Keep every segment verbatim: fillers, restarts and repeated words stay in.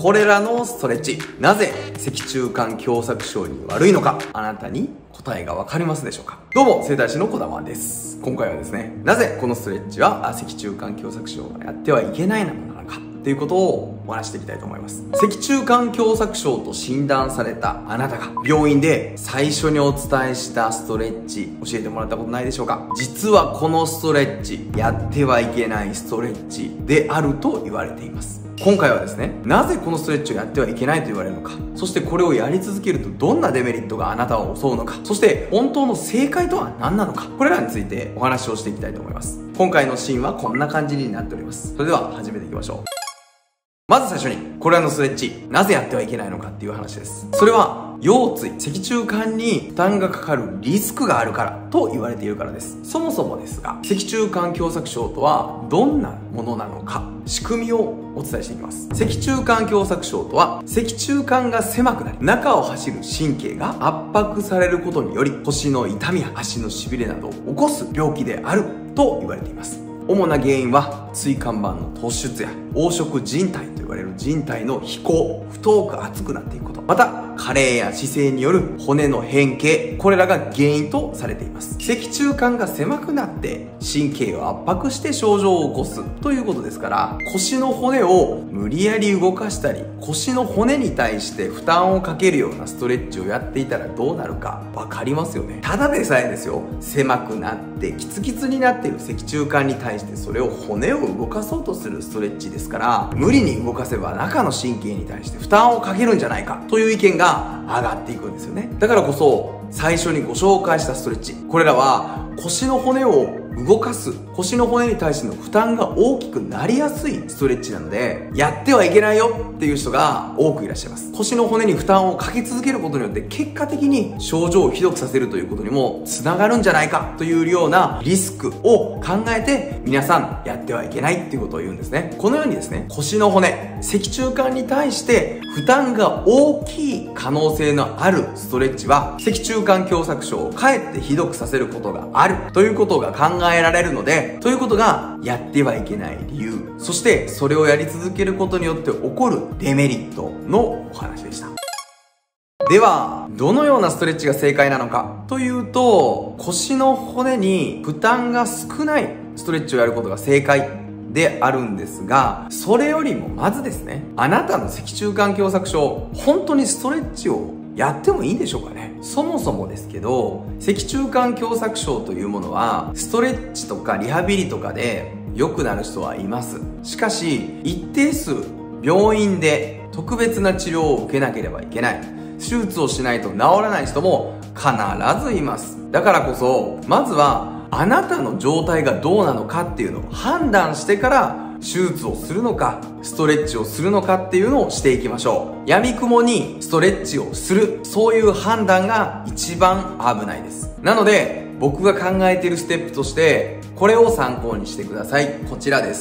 これらのストレッチ、なぜ脊柱管狭窄症に悪いのか、あなたに答えがわかりますでしょうか？どうも、整体師の児玉です。今回はですね、なぜこのストレッチは脊柱管狭窄症がやってはいけないものなのかっていうことをお話していきたいと思います。脊柱管狭窄症と診断されたあなたが病院で最初にお伝えしたストレッチ教えてもらったことないでしょうか？実はこのストレッチ、やってはいけないストレッチであると言われています。今回はですね、なぜこのストレッチをやってはいけないと言われるのか、そしてこれをやり続けるとどんなデメリットがあなたを襲うのか、そして本当の正解とは何なのか、これらについてお話をしていきたいと思います。今回のシーンはこんな感じになっております。それでは始めていきましょう。まず最初に、これらのストレッチ、なぜやってはいけないのかっていう話です。それは、腰椎、脊柱管に負担がかかるリスクがあるからと言われているからです。そもそもですが、脊柱管狭窄症とはどんなものなのか、仕組みをお伝えしていきます。脊柱管狭窄症とは、脊柱管が狭くなり、中を走る神経が圧迫されることにより、腰の痛みや足の痺れなどを起こす病気であると言われています。主な原因は椎間板の突出や黄色靭帯と言われる靭帯の肥厚、太く厚くなっていくこと、また加齢や姿勢による骨の変形、これらが原因とされています。脊柱管が狭くなって神経を圧迫して症状を起こすということですから、腰の骨を無理やり動かしたり、腰の骨に対して負担をかけるようなストレッチをやっていたらどうなるかわかりますよね。ただでさえですよ、狭くなってキツキツになっている脊柱管に対してそれを骨を動かそうとするストレッチですから、無理に動かせば中の神経に対して負担をかけるんじゃないかという意見が上がっていくんですよね。だからこそ最初にご紹介したストレッチ、これらは腰の骨を動かす、腰の骨に対しての負担が大きくなりやすいストレッチなので、やってはいけないよっていう人が多くいらっしゃいます。腰の骨に負担をかけ続けることによって結果的に症状をひどくさせるということにもつながるんじゃないかというようなリスクを考えて、皆さんやってはいけないっていうことを言うんですね。このようにですね、腰の骨、脊柱管に対して負担が大きい可能性のあるストレッチは、脊柱管狭窄症をかえってひどくさせることがあるということが考えられるので、ということがやってはいけない理由、そしてそれをやり続けることによって起こるデメリットのお話でした。では、どのようなストレッチが正解なのかというと、腰の骨に負担が少ないストレッチをやることが正解であるんですが、それよりもまずですね、あなたの脊柱管狭窄症、本当にストレッチをやってもいいんでしょうかね。そもそもですけど、脊柱管狭窄症というものは、ストレッチとかリハビリとかで良くなる人はいます。しかし、一定数病院で特別な治療を受けなければいけない、手術をしないと治らない人も必ずいます。だからこそ、まずはあなたの状態がどうなのかっていうのを判断してから手術をするのか、ストレッチをするのかっていうのをしていきましょう。闇雲にストレッチをする、そういう判断が一番危ないです。なので、僕が考えているステップとして、これを参考にしてください。こちらです。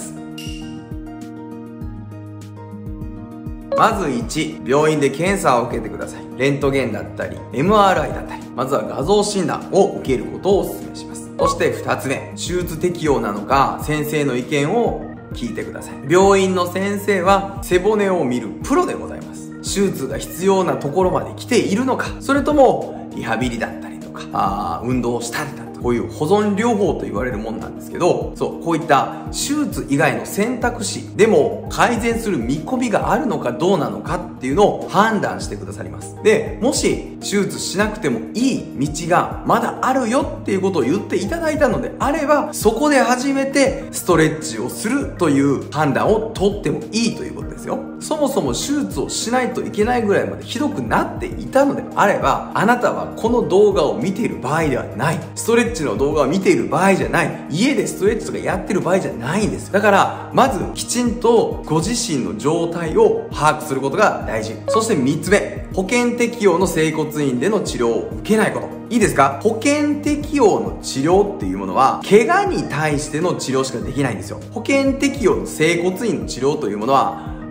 まずいち、病院で検査を受けてください。レントゲンだったり、エムアールアイ だったり、まずは画像診断を受けることをお勧めします。そしてふたつめ、手術適用なのか、先生の意見を聞いてください。病院の先生は背骨を見るプロでございます。手術が必要なところまで来ているのか、それともリハビリだったりとか、あ運動をしたりだとか、こういう保存療法と言われるもんなんですけど、そう、こういった手術以外の選択肢でも改善する見込みがあるのかどうなのかっていうのを判断してくださります。で、もし手術しなくてもいい道がまだあるよっていうことを言っていただいたのであれば、そこで初めてストレッチをするという判断を取ってもいいということですよ。そもそも手術をしないといけないぐらいまでひどくなっていたのであれば、あなたはこの動画を見ている場合ではない。ストレッチの動画を見ている場合じゃない。家でストレッチとかやってる場合じゃないんです。だから、まずきちんとご自身の状態を把握することが大事。そしてみっつめ、保険適用の整骨院での治療を受けないこと。いいですか？保険適用の治療っていうものは、怪我に対しての治療しかできないんですよ。保険適用の整骨院の治療というものは、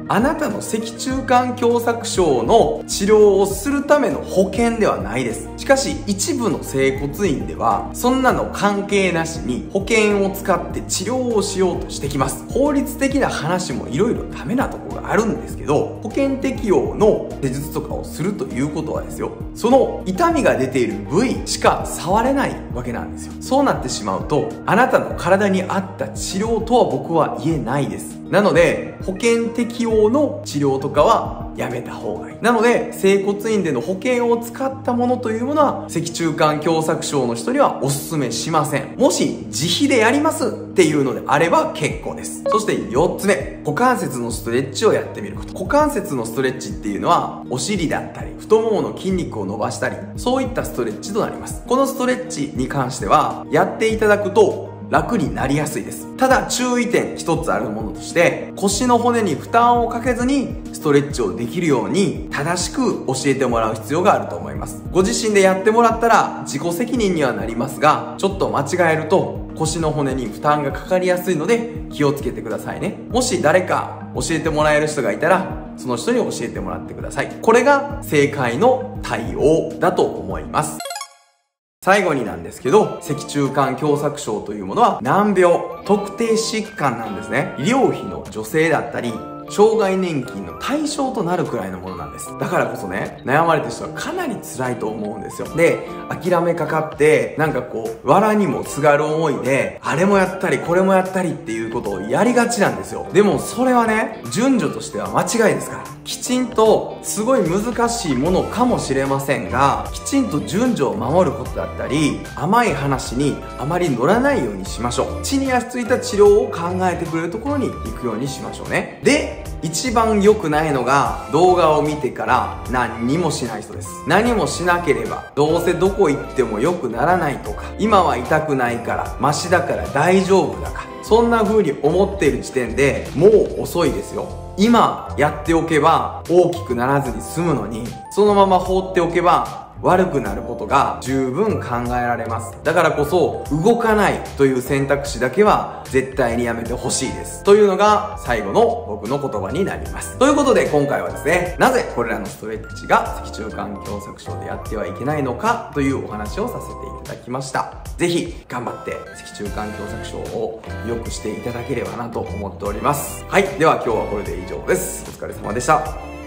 あなたの脊柱管狭窄症の治療をするための保険ではないです。しかし一部の整骨院ではそんなの関係なしに保険を使って治療をしようとしてきます。法律的な話もいろいろダメなところがあるんですけど、保険適用の施術とかをするということはですよ、その痛みが出ている部位しか触れないわけなんですよ。そうなってしまうと、あなたの体に合った治療とは僕は言えないです。なので、保険適用の治療とかはやめた方がいい。なので、整骨院での保険を使ったものというものは、脊柱管狭窄症の人にはお勧めしません。もし、自費でやりますっていうのであれば結構です。そしてよっつめ、股関節のストレッチをやってみること。股関節のストレッチっていうのは、お尻だったり、太ももの筋肉を伸ばしたり、そういったストレッチとなります。このストレッチに関しては、やっていただくと、楽になりやすいです。ただ注意点一つあるものとして、腰の骨に負担をかけずにストレッチをできるように正しく教えてもらう必要があると思います。ご自身でやってもらったら自己責任にはなりますが、ちょっと間違えると腰の骨に負担がかかりやすいので気をつけてくださいね。もし誰か教えてもらえる人がいたら、その人に教えてもらってください。これが正解の対応だと思います。最後になんですけど、脊柱管狭窄症というものは難病、特定疾患なんですね。医療費の助成だったり、障害年金の対象となるくらいのものなんです。だからこそね、悩まれてる人はかなり辛いと思うんですよ。で、諦めかかって、なんかこう、藁にもすがる思いで、あれもやったり、これもやったりっていうことをやりがちなんですよ。でもそれはね、順序としては間違いですから。きちんと、すごい難しいものかもしれませんが、きちんと順序を守ることだったり、甘い話にあまり乗らないようにしましょう。地に足ついた治療を考えてくれるところに行くようにしましょうね。で、一番良くないのが動画を見てから何にもしない人です。何もしなければどうせどこ行っても良くならないとか、今は痛くないからマシだから大丈夫だから、そんな風に思っている時点でもう遅いですよ。今やっておけば大きくならずに済むのに、そのまま放っておけば悪くなることが十分考えられます。だからこそ動かないという選択肢だけは絶対にやめてほしいです。というのが最後の僕の言葉になります。ということで今回はですね、なぜこれらのストレッチが脊柱管狭窄症でやってはいけないのかというお話をさせていただきました。ぜひ頑張って脊柱管狭窄症を良くしていただければなと思っております。はい。では今日はこれで以上です。お疲れ様でした。